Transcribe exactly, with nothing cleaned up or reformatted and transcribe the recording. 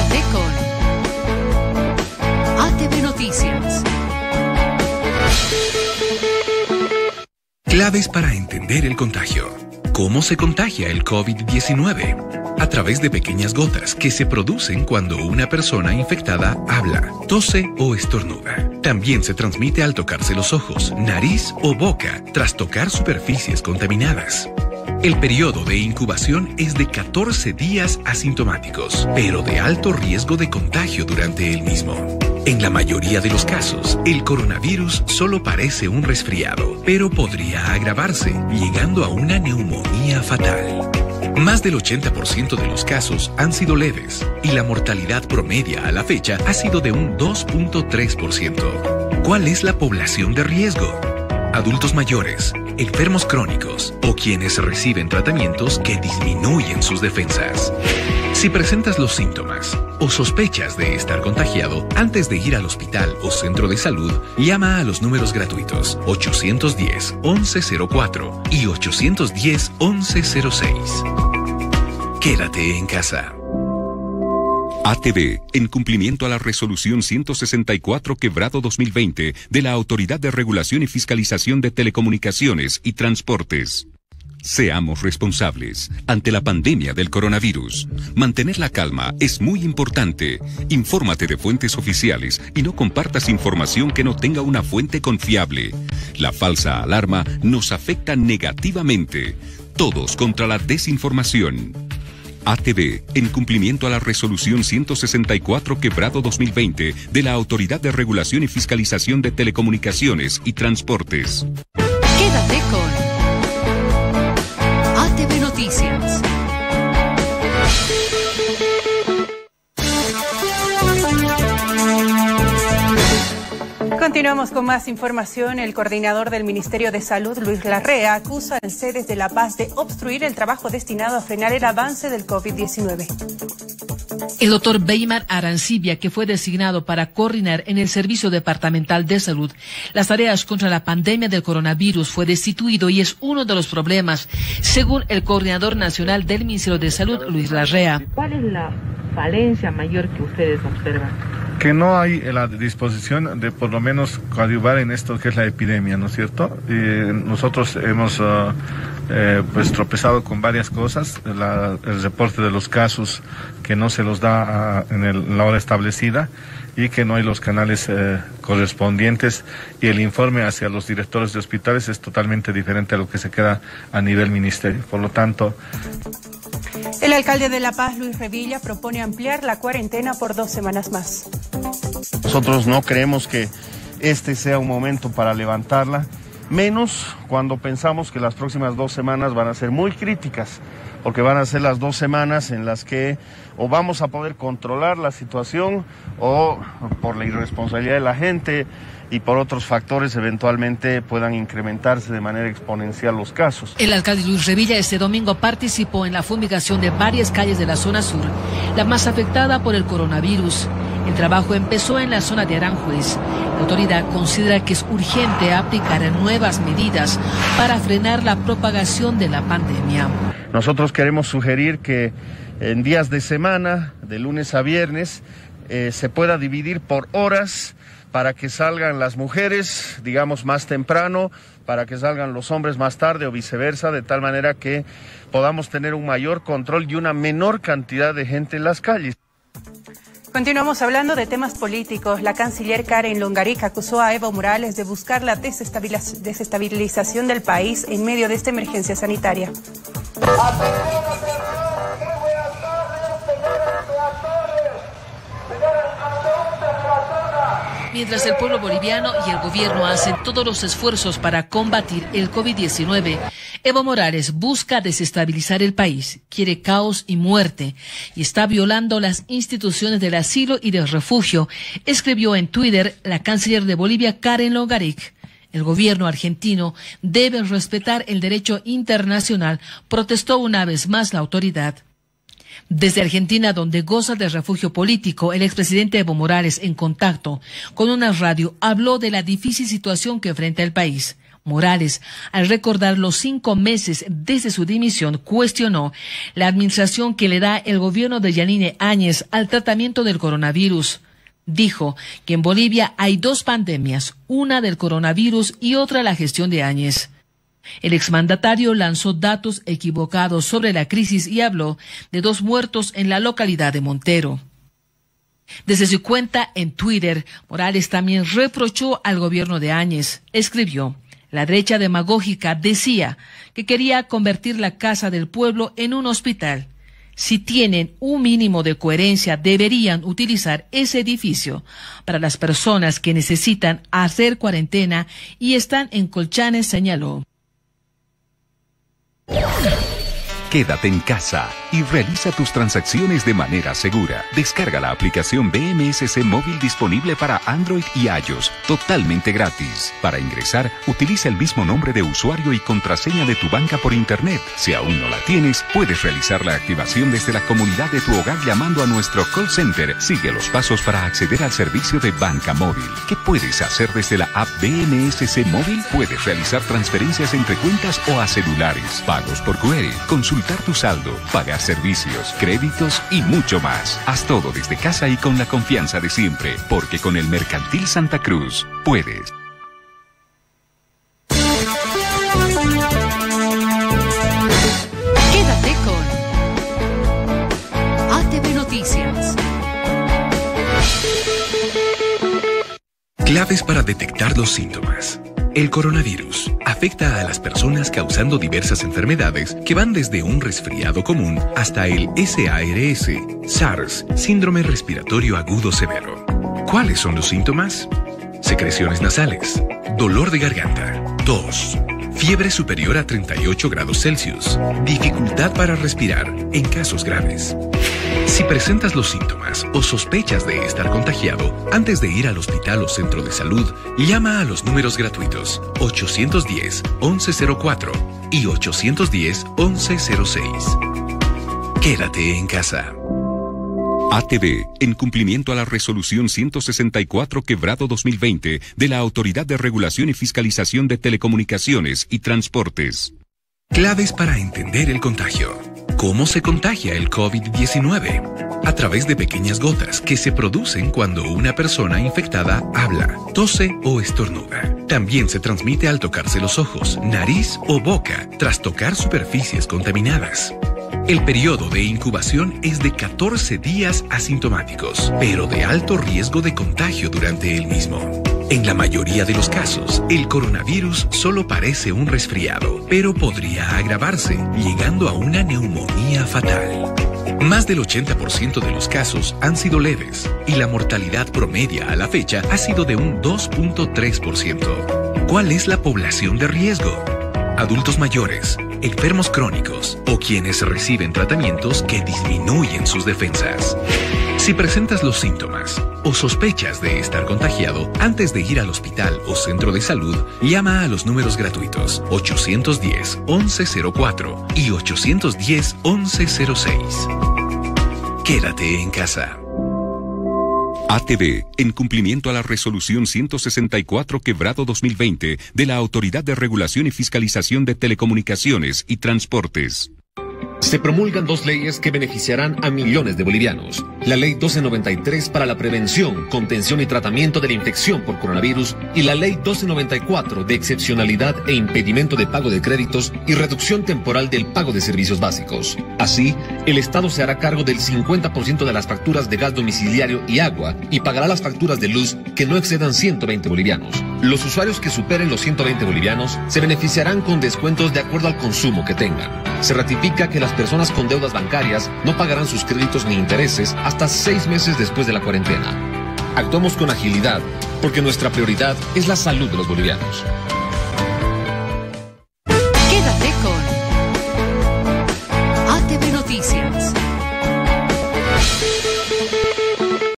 Quédate con A T V Noticias. Claves para entender el contagio. ¿Cómo se contagia el COVID diecinueve? A través de pequeñas gotas que se producen cuando una persona infectada habla, tose o estornuda. También se transmite al tocarse los ojos, nariz o boca tras tocar superficies contaminadas. El periodo de incubación es de catorce días asintomáticos, pero de alto riesgo de contagio durante el mismo. En la mayoría de los casos, el coronavirus solo parece un resfriado, pero podría agravarse, llegando a una neumonía fatal. Más del ochenta por ciento de los casos han sido leves y la mortalidad promedia a la fecha ha sido de un dos punto tres por ciento. ¿Cuál es la población de riesgo? Adultos mayores, enfermos crónicos o quienes reciben tratamientos que disminuyen sus defensas. Si presentas los síntomas o sospechas de estar contagiado, antes de ir al hospital o centro de salud, llama a los números gratuitos ochocientos diez, once cero cuatro y ochocientos diez, once cero seis. Quédate en casa. A T V, en cumplimiento a la resolución ciento sesenta y cuatro quebrado dos mil veinte de la Autoridad de Regulación y Fiscalización de Telecomunicaciones y Transportes. Seamos responsables ante la pandemia del coronavirus. Mantener la calma es muy importante. Infórmate de fuentes oficiales y no compartas información que no tenga una fuente confiable. La falsa alarma nos afecta negativamente. Todos contra la desinformación. A T V, en cumplimiento a la resolución ciento sesenta y cuatro quebrado dos mil veinte de la Autoridad de Regulación y Fiscalización de Telecomunicaciones y Transportes. Quédate con A T V Noticias. Continuamos con más información. El coordinador del Ministerio de Salud, Luis Larrea, acusa a sedes de La Paz de obstruir el trabajo destinado a frenar el avance del COVID diecinueve. El doctor Weimar Arancibia, que fue designado para coordinar en el Servicio Departamental de Salud las tareas contra la pandemia del coronavirus, fue destituido y es uno de los problemas, según el coordinador nacional del Ministerio de Salud, Luis Larrea. ¿Cuál es la falencia mayor que ustedes observan? Que no hay la disposición de por lo menos coadyuvar en esto que es la epidemia, ¿no es cierto? Eh, nosotros hemos uh, eh, pues tropezado con varias cosas, la, el reporte de los casos que no se los da uh, en, el, en la hora establecida y que no hay los canales eh, correspondientes, y el informe hacia los directores de hospitales es totalmente diferente a lo que se queda a nivel ministerio. Por lo tanto... El alcalde de La Paz, Luis Revilla, propone ampliar la cuarentena por dos semanas más. Nosotros no creemos que este sea un momento para levantarla, menos cuando pensamos que las próximas dos semanas van a ser muy críticas, porque van a ser las dos semanas en las que o vamos a poder controlar la situación o por la irresponsabilidad de la gente y por otros factores eventualmente puedan incrementarse de manera exponencial los casos. El alcalde Luis Revilla este domingo participó en la fumigación de varias calles de la zona sur, la más afectada por el coronavirus. El trabajo empezó en la zona de Aranjuez. La autoridad considera que es urgente aplicar nuevas medidas para frenar la propagación de la pandemia. Nosotros queremos sugerir que en días de semana, de lunes a viernes, eh, se pueda dividir por horas para que salgan las mujeres, digamos, más temprano, para que salgan los hombres más tarde o viceversa, de tal manera que podamos tener un mayor control y una menor cantidad de gente en las calles. Continuamos hablando de temas políticos. La canciller Karen Longarik acusó a Evo Morales de buscar la desestabilización del país en medio de esta emergencia sanitaria. Mientras el pueblo boliviano y el gobierno hacen todos los esfuerzos para combatir el COVID diecinueve, Evo Morales busca desestabilizar el país, quiere caos y muerte y está violando las instituciones del asilo y del refugio, escribió en Twitter la canciller de Bolivia, Karen Longarik. El gobierno argentino debe respetar el derecho internacional, protestó una vez más la autoridad. Desde Argentina, donde goza de refugio político, el expresidente Evo Morales, en contacto con una radio, habló de la difícil situación que enfrenta el país. Morales, al recordar los cinco meses desde su dimisión, cuestionó la administración que le da el gobierno de Yanine Áñez al tratamiento del coronavirus. Dijo que en Bolivia hay dos pandemias, una del coronavirus y otra la gestión de Áñez. El exmandatario lanzó datos equivocados sobre la crisis y habló de dos muertos en la localidad de Montero. Desde su cuenta en Twitter, Morales también reprochó al gobierno de Áñez. Escribió: la derecha demagógica decía que quería convertir la Casa del Pueblo en un hospital. Si tienen un mínimo de coherencia, deberían utilizar ese edificio para las personas que necesitan hacer cuarentena y están en Colchanes, señaló. Quédate en casa y realiza tus transacciones de manera segura. Descarga la aplicación B M S C Móvil disponible para Android y iOS, totalmente gratis. Para ingresar, utiliza el mismo nombre de usuario y contraseña de tu banca por internet. Si aún no la tienes, puedes realizar la activación desde la comunidad de tu hogar llamando a nuestro call center. Sigue los pasos para acceder al servicio de banca móvil. ¿Qué puedes hacer desde la app B M S C Móvil? Puedes realizar transferencias entre cuentas o a celulares, pagos por Q R, consultar tu saldo, pagar servicios, créditos y mucho más. Haz todo desde casa y con la confianza de siempre, porque con el Mercantil Santa Cruz puedes. Quédate con A T V Noticias. Claves para detectar los síntomas. El coronavirus afecta a las personas causando diversas enfermedades que van desde un resfriado común hasta el SARS, SARS, síndrome respiratorio agudo severo. ¿Cuáles son los síntomas? Secreciones nasales, dolor de garganta, tos, fiebre superior a treinta y ocho grados Celsius, dificultad para respirar en casos graves. Si presentas los síntomas o sospechas de estar contagiado, antes de ir al hospital o centro de salud, llama a los números gratuitos ochocientos diez, once cero cuatro y ochocientos diez, once cero seis. Quédate en casa. A T V, en cumplimiento a la resolución ciento sesenta y cuatro quebrado dos mil veinte de la Autoridad de Regulación y Fiscalización de Telecomunicaciones y Transportes. Claves para entender el contagio. ¿Cómo se contagia el COVID diecinueve? A través de pequeñas gotas que se producen cuando una persona infectada habla, tose o estornuda. También se transmite al tocarse los ojos, nariz o boca tras tocar superficies contaminadas. El periodo de incubación es de catorce días asintomáticos, pero de alto riesgo de contagio durante el mismo. En la mayoría de los casos, el coronavirus solo parece un resfriado, pero podría agravarse, llegando a una neumonía fatal. Más del ochenta por ciento de los casos han sido leves y la mortalidad promedia a la fecha ha sido de un dos punto tres por ciento. ¿Cuál es la población de riesgo? Adultos mayores, enfermos crónicos o quienes reciben tratamientos que disminuyen sus defensas. Si presentas los síntomas o sospechas de estar contagiado, antes de ir al hospital o centro de salud, llama a los números gratuitos ochocientos diez, once cero cuatro y ochocientos diez, once cero seis. Quédate en casa. A T V, en cumplimiento a la resolución ciento sesenta y cuatro quebrado dos mil veinte de la Autoridad de Regulación y Fiscalización de Telecomunicaciones y Transportes. Se promulgan dos leyes que beneficiarán a millones de bolivianos. La Ley doce noventa y tres para la prevención, contención y tratamiento de la infección por coronavirus y la Ley doce noventa y cuatro de excepcionalidad e impedimento de pago de créditos y reducción temporal del pago de servicios básicos. Así, el Estado se hará cargo del cincuenta por ciento de las facturas de gas domiciliario y agua y pagará las facturas de luz que no excedan ciento veinte bolivianos. Los usuarios que superen los ciento veinte bolivianos se beneficiarán con descuentos de acuerdo al consumo que tengan. Se ratifica que las personas con deudas bancarias no pagarán sus créditos ni intereses hasta seis meses después de la cuarentena. Actuamos con agilidad porque nuestra prioridad es la salud de los bolivianos.